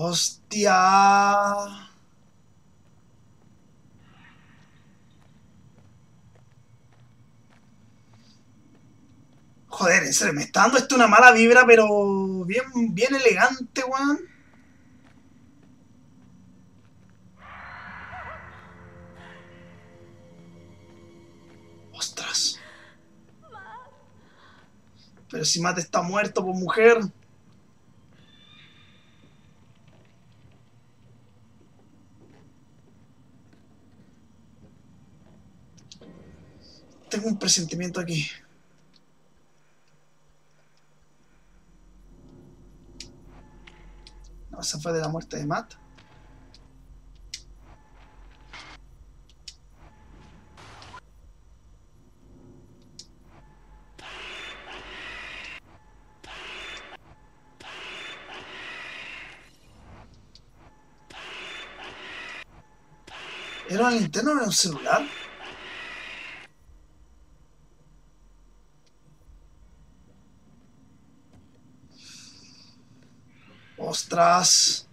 ¡Hostia! Joder, en serio, me está dando esto una mala vibra, pero bien elegante, weón. ¡Ostras! Pero si Matt está muerto, pues mujer. Tengo un presentimiento aquí. No, esa fue de la muerte de Matt. ¿Era una linterna o era un celular? ¡Ostras!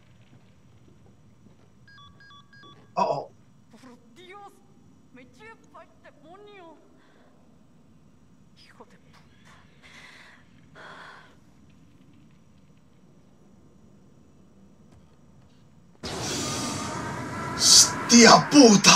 Oh, oh. Por Dios, me lleva el demonio. Hijo de puta. ¡Hostia puta!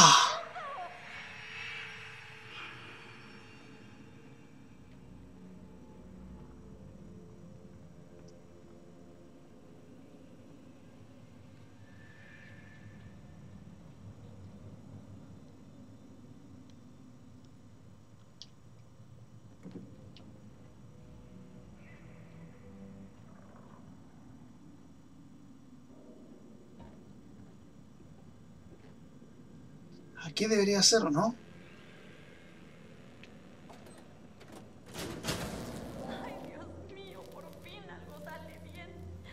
Aquí debería ser, ¿o no? Ay, Dios mío, por fin algo sale bien.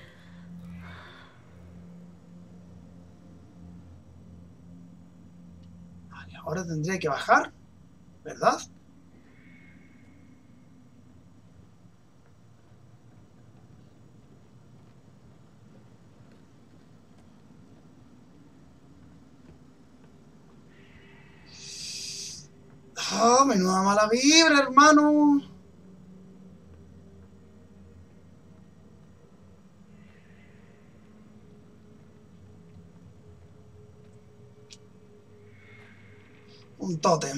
Vale, ahora tendría que bajar, ¿verdad? ¡Ah, menuda mala vibra, hermano! Un tótem.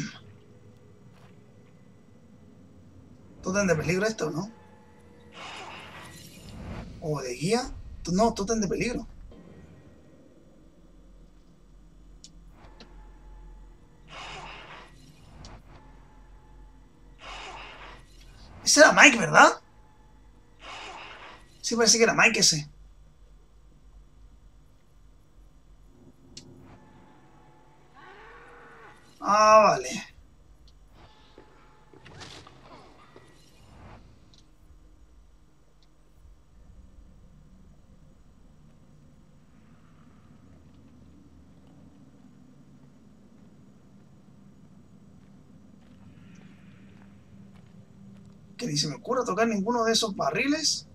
¿Tótem de peligro esto, no? ¿O de guía? No, tótem de peligro. Ese era Mike, ¿verdad? Sí, parece que era Mike ese. Ah, vale. Que ni se me ocurra tocar ninguno de esos barriles.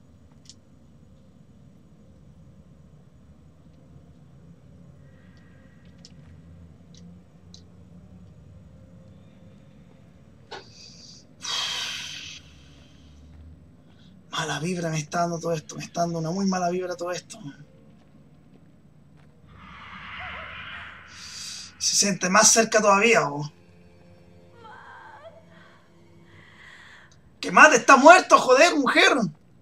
Mala vibra me está dando todo esto. Me está dando una muy mala vibra todo esto. Se siente más cerca todavía, ¿o? ¡Que Matt está muerto, joder, mujer!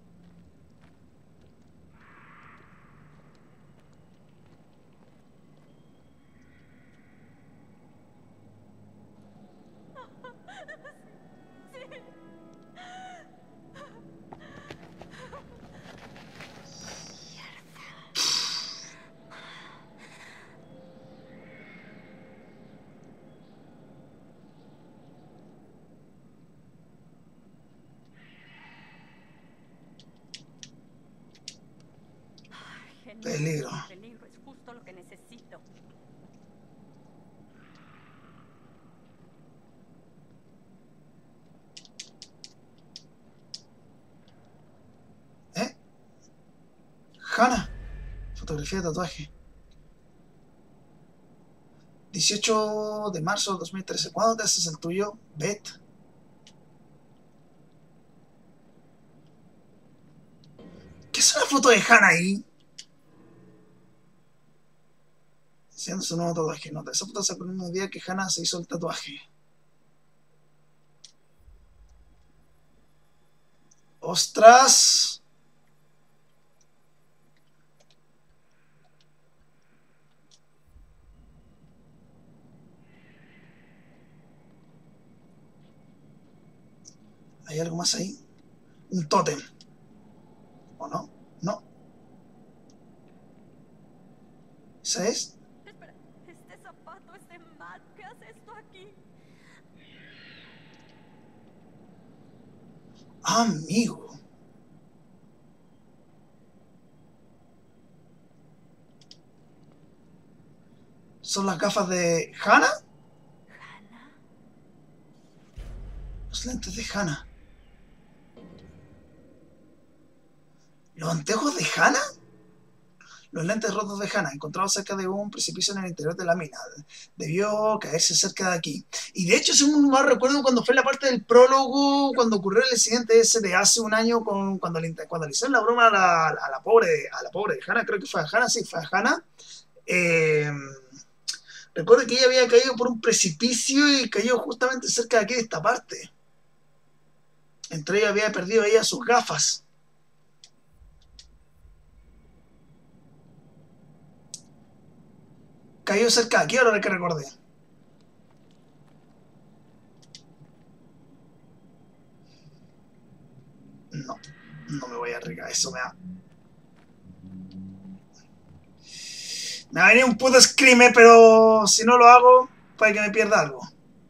Genial. Peligro. Peligro es justo lo que necesito. ¿Eh? Hannah. Fotografía de tatuaje. 18 de marzo de 2013. ¿Cuándo te haces el tuyo, Beth? ¿Qué es una foto de Hannah ahí? Haciendo su nuevo tatuaje. Nota, esa foto se sacó el mismo día que Hannah se hizo el tatuaje. ¡Ostras! ¿Hay algo más ahí? Un tótem. ¿O no? No. ¿Esa es? Espera, este zapato es de Matt. ¿Qué hace esto aquí? Amigo. ¿Son las gafas de Hannah? ¿Hannah? Los lentes de Hannah. ¿Los anteojos de Hannah? Los lentes rotos de Hannah, encontrados cerca de un precipicio en el interior de la mina. Debió caerse cerca de aquí. Y de hecho, si un mal recuerdo, cuando fue la parte del prólogo, cuando ocurrió el incidente ese de hace un año, cuando le hicieron la broma a la pobre de Hannah, creo que fue a Hannah, sí, fue a Hannah. Recuerdo que ella había caído por un precipicio y cayó justamente cerca de aquí, de esta parte. Entre ellos había perdido ella sus gafas. Cayó cerca de aquí, ahora que recordé. No, no me voy a arriesgar, eso me da... Me va a venir un puto screamer, pero si no lo hago, puede que me pierda algo.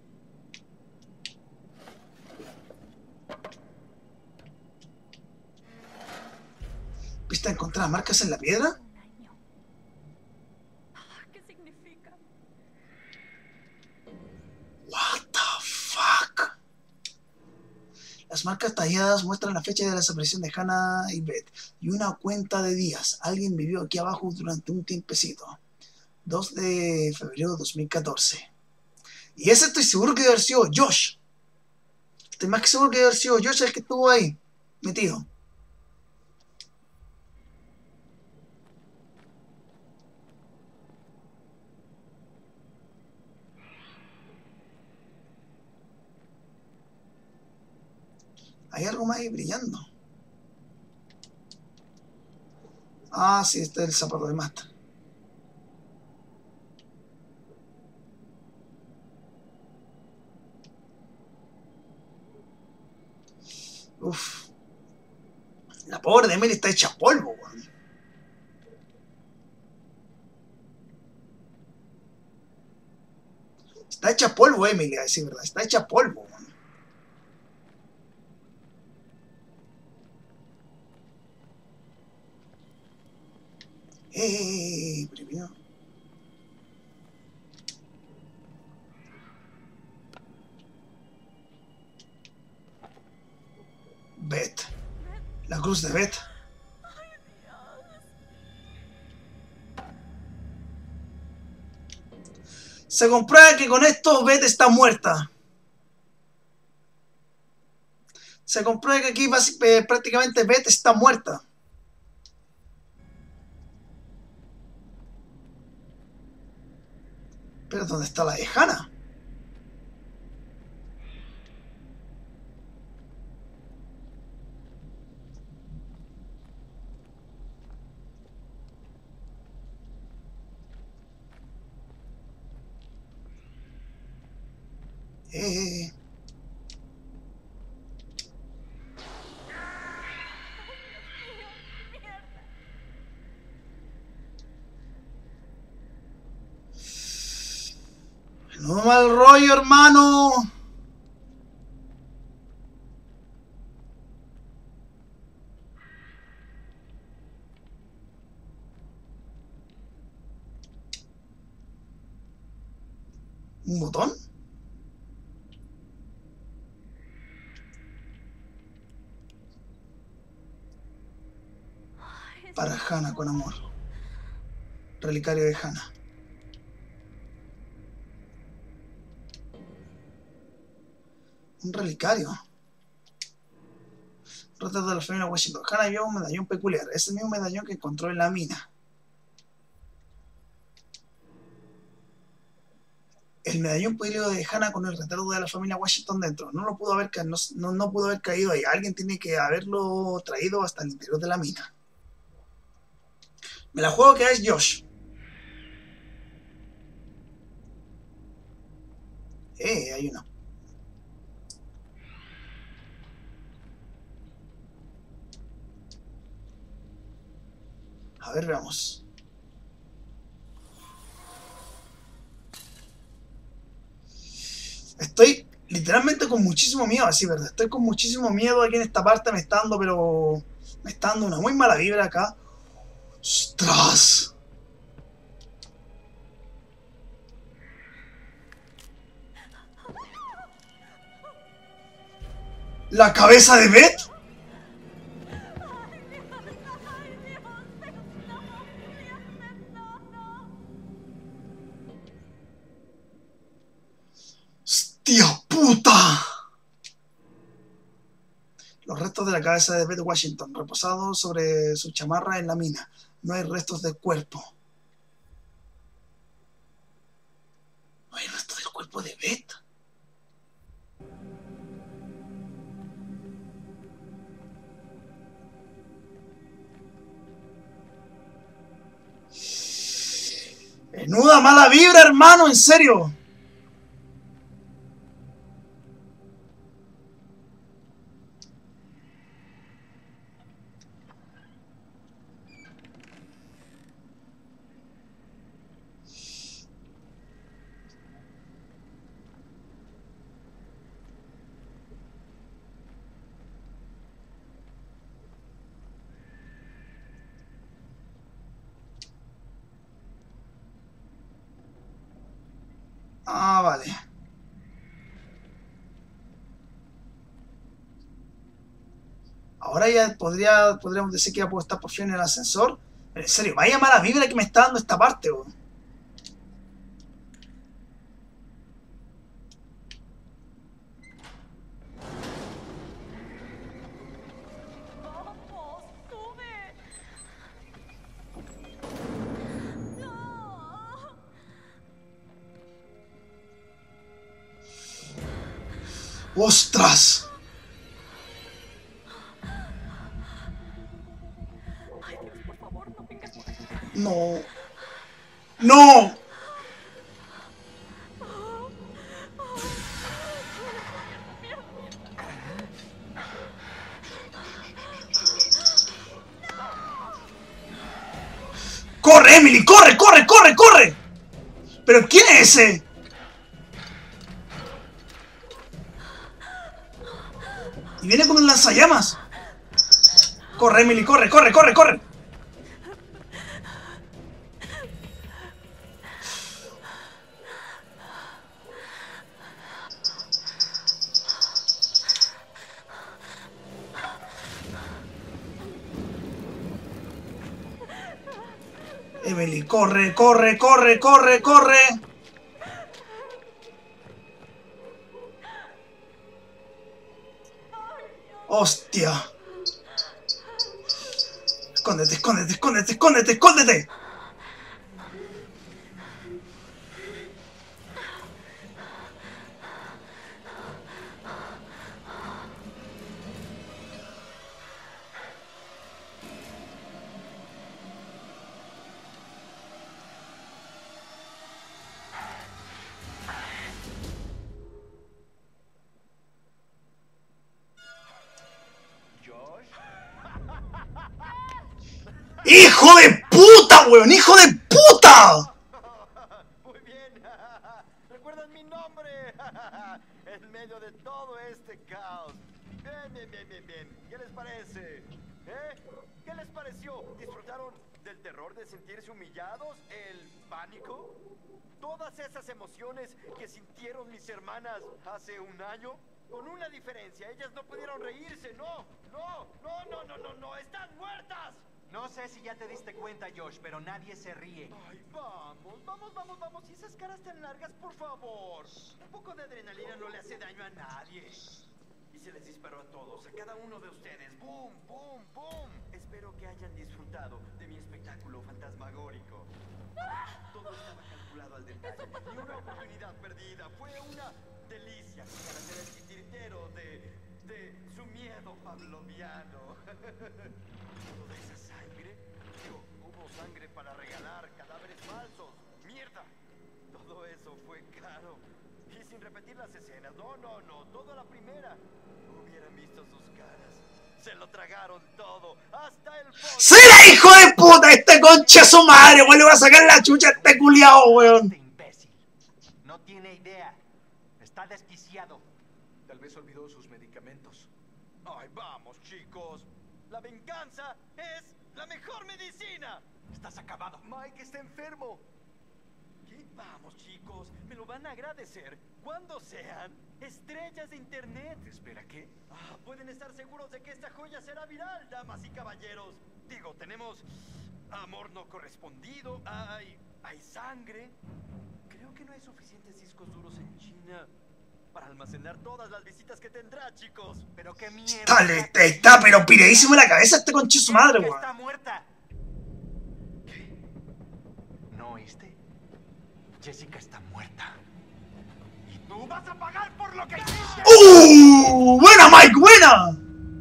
¿Viste encontrar marcas en la piedra? Un año. ¿Qué significa? What the fuck? Las marcas talladas muestran la fecha de la desaparición de Hannah y Beth y una cuenta de días. Alguien vivió aquí abajo durante un tiempecito. 2 de febrero de 2014. Y ese estoy seguro que debe haber sido Josh. Estoy más que seguro que debe haber sido Josh el que estuvo ahí, metido. Hay algo más ahí brillando. Ah, sí, este es el zapato de Matt. Uf. La pobre de Emily está hecha polvo, weón. Está hecha polvo, Emily, a decir verdad. Está hecha polvo, weón. Primero. Beth. La cruz de Beth. ¡Ay, Dios! Se comprueba que con esto Beth está muerta. Se comprueba que aquí prácticamente Beth está muerta. Pero ¿dónde está la de Hannah? Eh... ¡Mierda! No mal rollo, hermano. ¿Un botón? Ay, Para esto Hannah con amor. Relicario de Hannah. Un relicario. Retrato de la familia Washington. Hannah lleva un medallón peculiar. Es el mismo medallón que encontró en la mina. El medallón pulido de Hannah con el retrato de la familia Washington dentro. No pudo haber caído ahí. Alguien tiene que haberlo traído hasta el interior de la mina. Me la juego que es Josh. Hay uno. A ver, veamos. Estoy literalmente con muchísimo miedo, así, ¿verdad? Estoy con muchísimo miedo aquí en esta parte. Me está dando una muy mala vibra acá. ¡Ostras! ¿La cabeza de Beth? ¡Hostia puta! Los restos de la cabeza de Beth Washington, reposados sobre su chamarra en la mina. No hay restos del cuerpo. No hay restos del cuerpo de Beth. Menuda mala vibra, hermano, en serio. Ah, vale. Ahora ya podríamos decir que ya puedo estar por fin en el ascensor. Pero en serio, vaya mala vibra que me está dando esta parte, bro. Vamos, sube. No. ¡Ostras! Ay, Dios, por favor, no vengas por aquí. No. ¡No! ¡Corre, Emily! ¡Corre, corre, corre, corre! ¿Pero quién es ese? Y viene con un lanzallamas. Corre, Emily, corre, corre, corre, corre. Emily, corre, corre, corre, corre, corre. ¡Hostia! Escóndete, escóndete, escóndete, escóndete, escóndete. ¡Hijo de puta, weón! ¡Hijo de puta! Muy bien. ¿Recuerdan mi nombre? En medio de todo este caos. Bien, bien, bien, bien, bien. ¿Qué les parece? ¿Qué les pareció? ¿Disfrutaron del terror de sentirse humillados? ¿El pánico? ¿Todas esas emociones que sintieron mis hermanas hace un año? Con una diferencia, ellas no pudieron reírse. No, no, no, no, no, no, no. ¡Están muertas! No sé si ya te diste cuenta, Josh, pero nadie se ríe. Ay, vamos. Y esas caras tan largas, por favor. Un poco de adrenalina no le hace daño a nadie. Y se les disparó a todos, a cada uno de ustedes. ¡Boom, boom, boom! Espero que hayan disfrutado de mi espectáculo fantasmagórico. Todo estaba calculado al detalle. Ni una oportunidad perdida. Fue una delicia para hacer el titiritero de su miedo pavloviano. Toda esa sangre. Digo, hubo sangre para regalar, cadáveres falsos. ¡Mierda! Todo eso fue caro. Y sin repetir las escenas. No. Todo a la primera. Hubieran visto sus caras. Se lo tragaron todo. Hasta el fondo. ¡Será hijo de puta! Este concha su madre, weón. Le va a sacar la chucha a este culiao, weón. Este imbécil. No tiene idea. Está desquiciado. Tal vez olvidó sus medicamentos. Ay, vamos, chicos. La venganza es la mejor medicina. Estás acabado. Mike está enfermo. ¿Qué? Vamos, chicos. Me lo van a agradecer cuando sean estrellas de internet. Espera, ¿qué? Pueden estar seguros de que esta joya será viral, damas y caballeros. Digo, tenemos amor no correspondido, hay sangre. Creo que no hay suficientes discos duros en China para almacenar todas las visitas que tendrá, chicos. Pero qué mierda. Dale, está pero piradísimo en la cabeza este concha su madre, Que weón. está muerta. ¿Qué? ¿No oíste? Jessica está muerta. Y tú vas a pagar por lo que hiciste. ¡Buena, Mike! ¡Buena!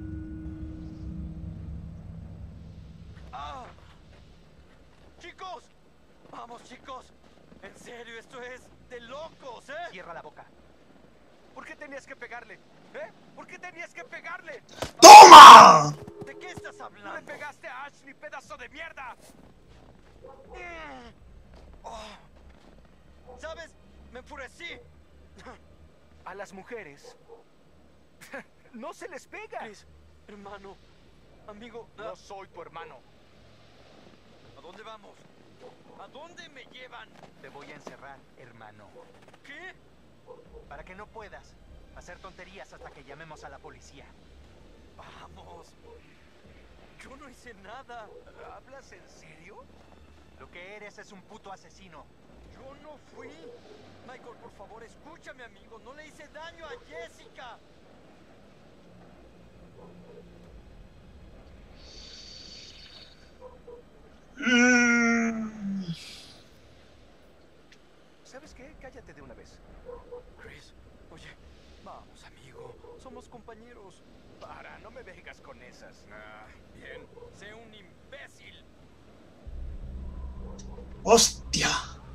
Chicos, vamos, chicos. En serio, esto es de locos, ¿eh? Cierra la boca. ¿Por qué tenías que pegarle? ¿Eh? ¿Por qué tenías que pegarle? ¡Toma! ¿De qué estás ¡No hablando? le pegaste a Ashley, pedazo de mierda! ¿Sabes? Me enfurecí. A las mujeres no se les pega. Chris, hermano, amigo, No soy tu hermano. ¿a dónde vamos? ¿A dónde me llevan? Te voy a encerrar, hermano. ¿Qué? Para que no puedas hacer tonterías hasta que llamemos a la policía. Vamos. Yo no hice nada. ¿Hablas en serio? Lo que eres es un puto asesino. Yo no fui. Michael, por favor, escúchame, amigo. No le hice daño a Jessica. ¿Sabes qué? Cállate de una vez. Chris, oye, vamos, amigo. Somos compañeros. Para, no me vengas con esas. Bien. Sé un imbécil. ¡Hostia!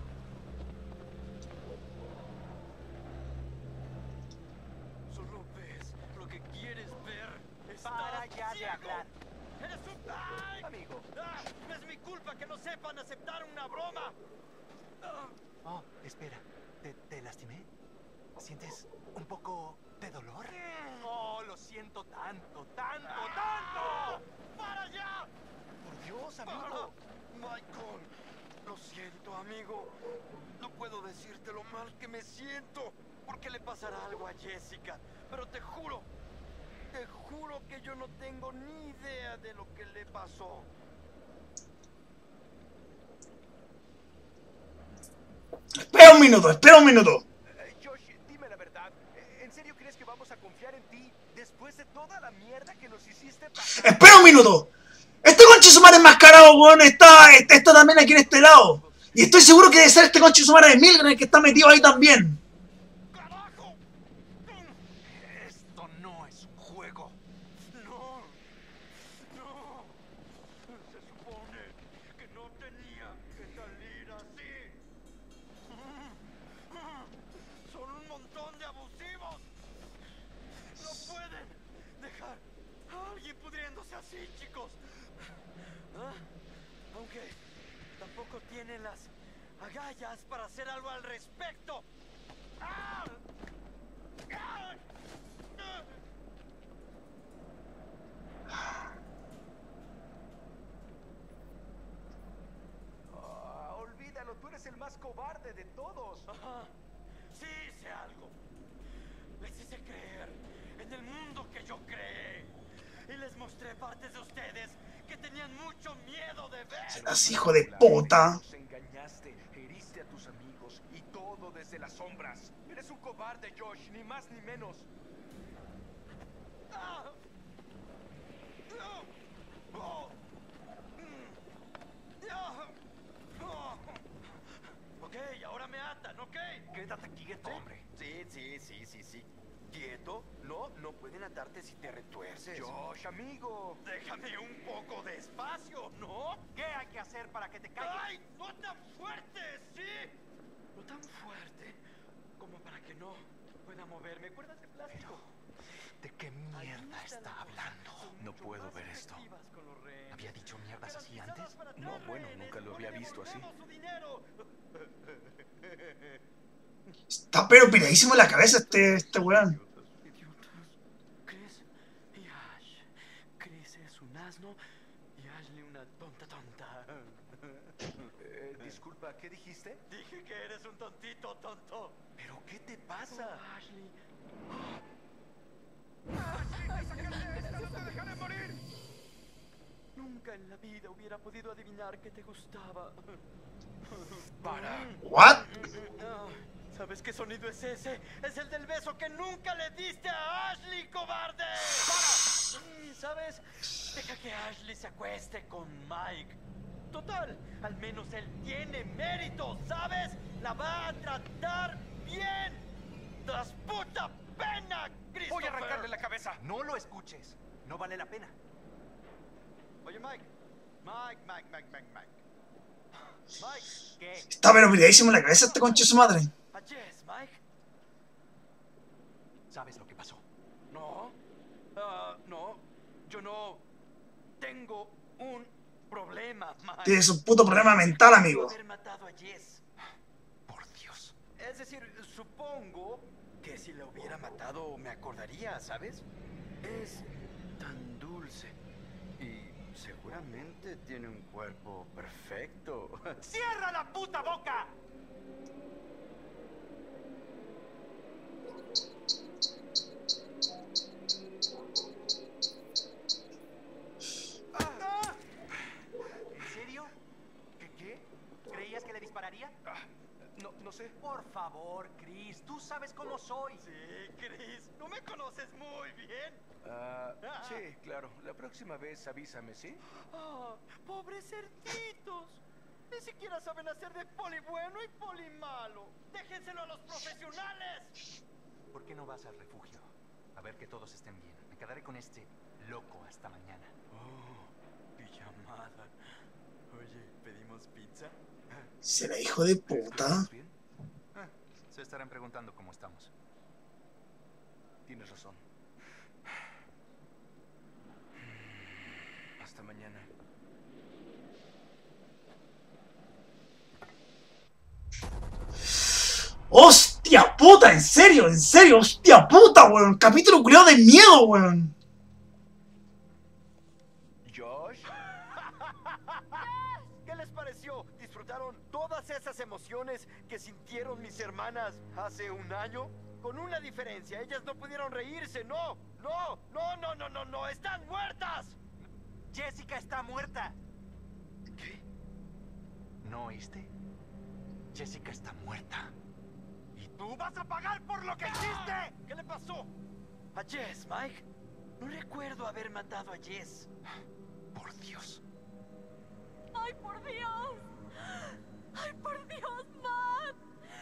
Solo ves lo que quieres ver. Para Estás ya de ciego. hablar. ¡Eres un... ¡Ay! Amigo. No es mi culpa que no sepan aceptar una broma. Oh, espera. ¿Te lastimé? ¿Sientes un poco de dolor? Oh, lo siento tanto. ¡Para allá! Por Dios, ¡Para! amigo. Michael, lo siento, amigo. No puedo decirte lo mal que me siento porque le pasará algo a Jessica. Pero te juro que yo no tengo ni idea de lo que le pasó. Espera un minuto. Josh, dime la verdad. ¿En serio crees que vamos a confiar en ti después de toda la mierda que nos hiciste pasar? ¡Espera un minuto! Este concha su madre enmascarado, weón, está también aquí en este lado. Y estoy seguro que debe ser este concha su madre de Milgram el que está metido ahí también. ¡Carajo! Esto no es un juego. No. Se supone que no tenía que salir así. Son un montón de abusivos. No pueden dejar a alguien pudriéndose así, chicos. Aunque tampoco tienen las agallas para hacer algo al respecto. ¡Ah! ¡Ah! Olvídalo, tú eres el más cobarde de todos. Ajá. Sí hice algo. Les hice creer en el mundo que yo creé. Y les mostré partes de ustedes que tenían mucho miedo de ver. Serás hijo de puta. Nos engañaste, heriste a tus amigos y todo desde las sombras. Eres un cobarde, Josh, ni más ni menos. Ok, ahora me atan, ok. Quédate quieto, hombre. Sí. ¿Quieto? No pueden atarte si te retuerces. Josh, amigo. Déjame un poco de espacio, ¿no? ¿Qué hay que hacer para que te calles? ¡Ay! ¡No tan fuerte! ¿Sí? No tan fuerte como para que no pueda moverme. ¿Cuerdas de plástico? ¿De qué mierda está hablando? No puedo ver esto. ¿Había dicho mierdas así antes? No, bueno, nunca lo había visto así. Está pero piradísimo en la cabeza este weón. Idiotas. Chris y Ash. Chris es un asno y Ashley una tonta. Disculpa, ¿qué dijiste? Dije que eres un tontito, tonto. ¿Pero qué te pasa? Ashley. ¡No te dejaré morir! Nunca en la vida hubiera podido adivinar que te gustaba. ¡Para! What? ¿Sabes qué sonido es ese? Es el del beso que nunca le diste a Ashley, cobarde. ¡Para! ¿Sabes? Deja que Ashley se acueste con Mike. Total, al menos él tiene mérito, ¿sabes? La va a tratar bien. ¡Das puta pena, Christopher! ¡Voy a arrancarle la cabeza! No lo escuches. No vale la pena. Oye, Mike. Mike, ¿qué? Está pero piradísimo en la cabeza este conche su madre. ¿A Jess, Mike? ¿Sabes lo que pasó? No. No. Yo no tengo un problema, Mike. Tienes un puto problema mental, amigo. Haber matado a Jess. Por Dios. Es decir, supongo que si la hubiera matado me acordaría, ¿sabes? Es tan dulce. Y seguramente tiene un cuerpo perfecto. ¡Cierra la puta boca! ¿En serio? ¿Qué? ¿Creías que le dispararía? No sé. Por favor, Chris, tú sabes cómo soy. Sí, Chris, tú me conoces muy bien. Sí, claro. La próxima vez avísame, ¿sí? Pobres cerditos. Ni siquiera saben hacer de poli bueno y poli malo. Déjenselo a los profesionales. ¿Por qué no vas al refugio? A ver que todos estén bien. Me quedaré con este loco hasta mañana. Pijamada. Oye, ¿pedimos pizza? Será hijo de puta. ¿Bien? Se estarán preguntando cómo estamos. Tienes razón. Hasta mañana. ¡Hostia puta! ¿En serio? ¡Hostia puta, weón! Capítulo culiao de miedo, weón. Josh. ¿Qué les pareció? ¿Disfrutaron todas esas emociones que sintieron mis hermanas hace un año? Con una diferencia, ellas no pudieron reírse, no, están muertas. ¡Jessica está muerta! ¿Qué? ¿No oíste? Jessica está muerta. Y tú vas a pagar por lo que hiciste. ¿Qué le pasó? ¿A Jess, Mike? No recuerdo haber matado a Jess. Por Dios. ¡Ay, por Dios! ¡Ay, por Dios, Matt!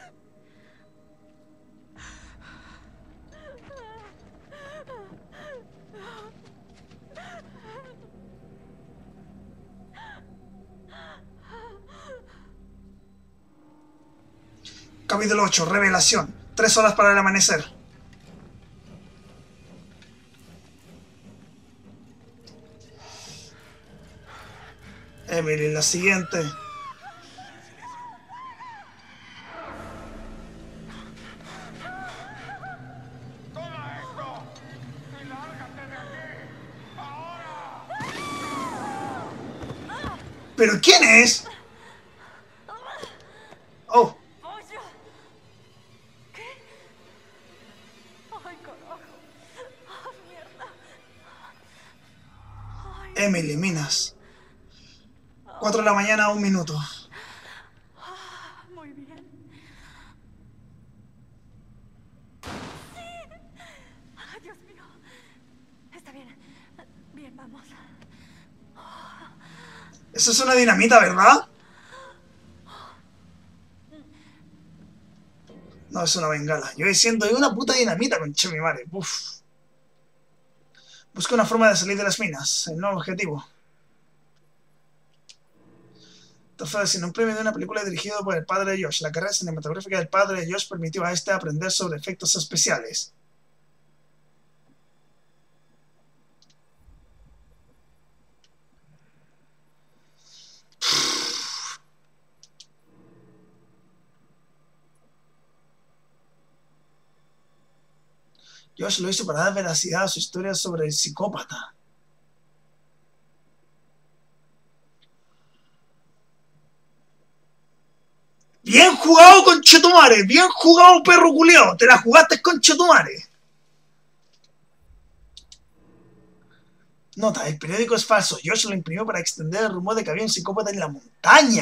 Capítulo 8, revelación. 3 horas para el amanecer. Emily, la siguiente. ¡Toma esto! ¡Y lárgate de aquí! ¡Ahora! ¿Pero quién es? Oh, ¡Pollo! ¿Qué? ¡Ay, carajo! ¡Ay, mierda! ¡Ay! Emily Minas. 4 de la mañana, 1 minuto. Muy bien. ¡Sí! ¡Ay, Dios mío! Está bien. Bien, vamos. Eso es una dinamita, ¿verdad? No, es una bengala. Yo diciendo, es una puta dinamita, conche mi madre. Uf. Busca una forma de salir de las minas. El nuevo objetivo. Trofeo sin un premio de una película dirigida por el padre de Josh. La carrera cinematográfica del padre de Josh permitió a este aprender sobre efectos especiales. Josh lo hizo para dar veracidad a su historia sobre el psicópata. Bien jugado, conchetumare. Bien jugado, perro culiao. Te la jugaste, conchetumare. Nota, el periódico es falso. Josh lo imprimió para extender el rumor de que había un psicópata en la montaña.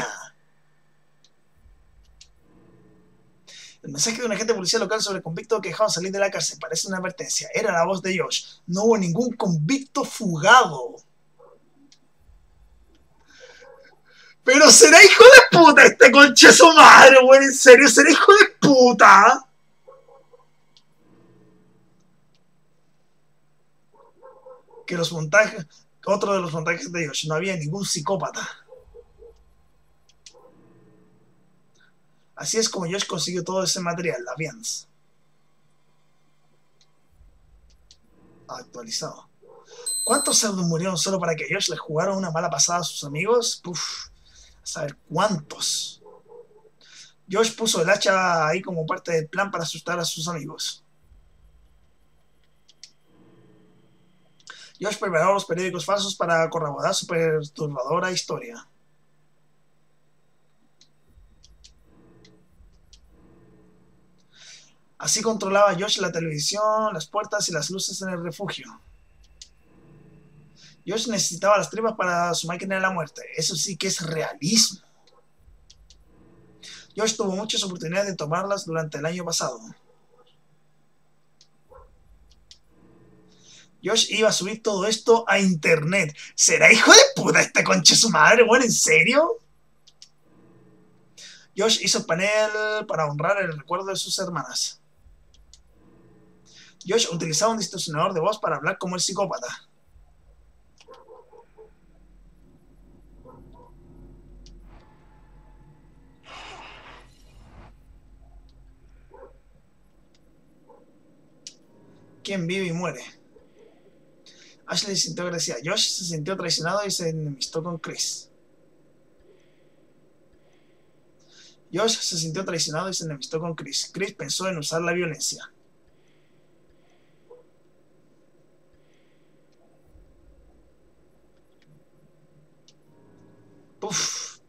El mensaje de un agente de policía local sobre el convicto que dejaron salir de la cárcel parece una advertencia. Era la voz de Josh. No hubo ningún convicto fugado. Pero será hijo de puta este conche su madre, güey. ¿En serio? ¿Será hijo de puta? Que los montajes... Otro de los montajes de Josh. No había ningún psicópata. Así es como Josh consiguió todo ese material, la Viance. Actualizado. ¿Cuántos cerdos murieron solo para que Josh le jugara una mala pasada a sus amigos? Puf, a saber cuántos. Josh puso el hacha ahí como parte del plan para asustar a sus amigos. Josh preparó los periódicos falsos para corroborar su perturbadora historia. Así controlaba Josh la televisión, las puertas y las luces en el refugio. Josh necesitaba las tripas para su máquina de la muerte. Eso sí que es realismo. Josh tuvo muchas oportunidades de tomarlas durante el año pasado. Josh iba a subir todo esto a internet. ¿Será hijo de puta este conche su madre? Bueno, ¿en serio? Josh hizo panel para honrar el recuerdo de sus hermanas. Josh utilizaba un distorsionador de voz para hablar como el psicópata. ¿Quién vive y muere? Ashley se sintió agradecida. Josh se sintió traicionado y se enemistó con Chris. Josh se sintió traicionado y se enemistó con Chris. Chris pensó en usar la violencia. Puf.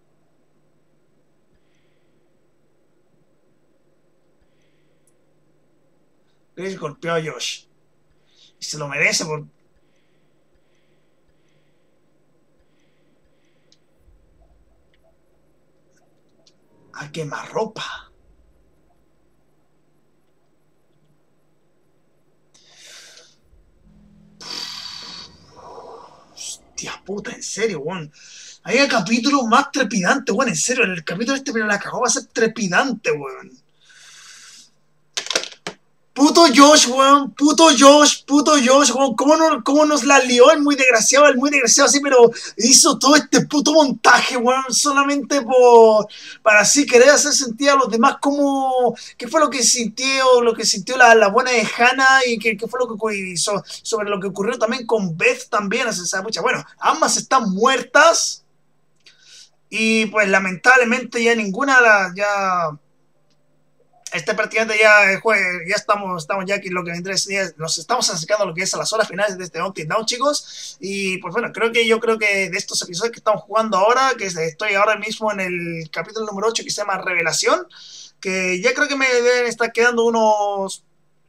Chris golpeó a Josh. Y se lo merece por... A quemarropa. Hostia puta, en serio, weón. Hay el capítulo más trepidante, weón, en serio. El capítulo este, pero la cagó, va a ser trepidante, weón. Puto Josh, weón, puto Josh, weón, ¿cómo nos la lió el muy desgraciado así, pero hizo todo este puto montaje, weón, solamente para así querer hacer sentir a los demás como, qué fue lo que sintió la buena de Hannah y qué fue lo que hizo, sobre lo que ocurrió también con Beth también, bueno, ambas están muertas y pues lamentablemente ya ninguna prácticamente ya estamos ya aquí lo que vendrá nos estamos acercando a lo que es a las horas finales de este Until Dawn, chicos, y pues bueno, yo creo que de estos episodios que estamos jugando ahora, que estoy ahora mismo en el capítulo número 8 que se llama Revelación, que ya creo que me deben estar quedando unos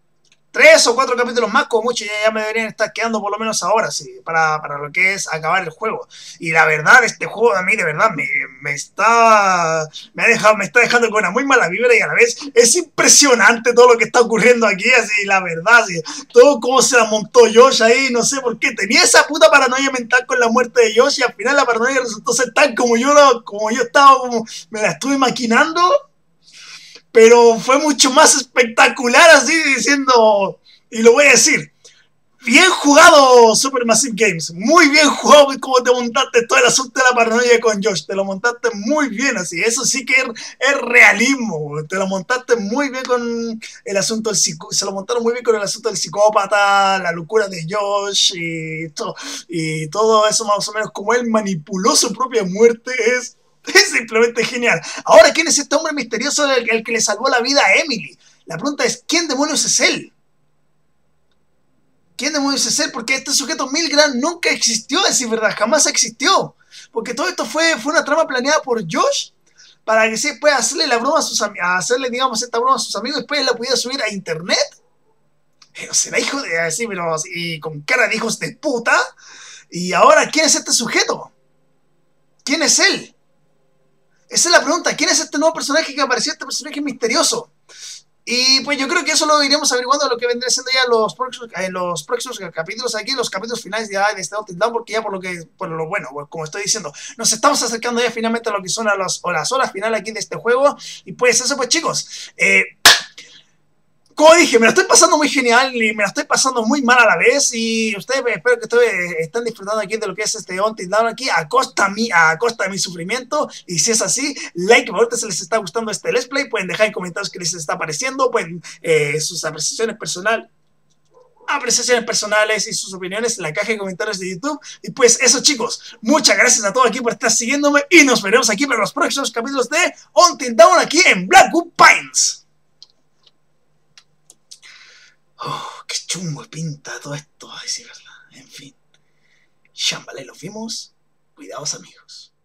3 o 4 capítulos más, como mucho, ya me deberían estar quedando por lo menos ahora, sí, para lo que es acabar el juego. Y la verdad, este juego a mí de verdad me está dejando con una muy mala vibra, y a la vez es impresionante todo lo que está ocurriendo aquí, así, la verdad, así, todo como se la montó Yoshi ahí, no sé por qué, tenía esa puta paranoia mental con la muerte de Yoshi, y al final la paranoia resultó ser tan como yo estaba, como me la estuve maquinando. Pero fue mucho más espectacular, así diciendo, y lo voy a decir, bien jugado Supermassive Games, muy bien jugado como te montaste todo el asunto de la paranoia con Josh, te lo montaste muy bien, así, eso sí que es realismo, te lo montaste muy bien con el asunto se lo montaron muy bien con el asunto del psicópata, la locura de Josh y todo eso más o menos, como él manipuló su propia muerte, es simplemente genial. Ahora, ¿quién es este hombre misterioso el que le salvó la vida a Emily? La pregunta es, ¿quién demonios es él? ¿Quién demonios es él? Porque este sujeto Milgram nunca existió, es decir, ¿verdad? Jamás existió. Porque todo esto fue una trama planeada por Josh para que se pueda hacerle la broma a sus amigos, hacerle, digamos, esta broma a sus amigos y después él la pudiera subir a internet. Pero será hijo de así, pero y con cara de hijos de puta. Y ahora, ¿quién es este sujeto? ¿Quién es él? Esa es la pregunta. ¿Quién es este nuevo personaje que apareció? Este personaje misterioso. Y pues yo creo que eso lo iremos averiguando lo que vendrá siendo ya los próximos capítulos aquí, los capítulos finales ya de este Until Dawn, porque ya por lo bueno, como estoy diciendo, nos estamos acercando ya finalmente a lo que son las horas finales aquí de este juego. Y pues eso pues chicos, como dije, me la estoy pasando muy genial y me la estoy pasando muy mal a la vez, y ustedes espero que estén disfrutando aquí de lo que es este Until Dawn aquí a costa de mi sufrimiento. Y si es así, like, ahorita se les está gustando este Let's Play, pueden dejar en comentarios qué les está pareciendo, pueden sus apreciaciones personales y sus opiniones en la caja de comentarios de YouTube. Y pues eso chicos, muchas gracias a todos aquí por estar siguiéndome y nos veremos aquí para los próximos capítulos de Until Dawn aquí en Blackwood Pines. Oh, qué chungo pinta todo esto. Ay, sí, verdad. En fin. Shambhala, los vimos. Cuidaos, amigos.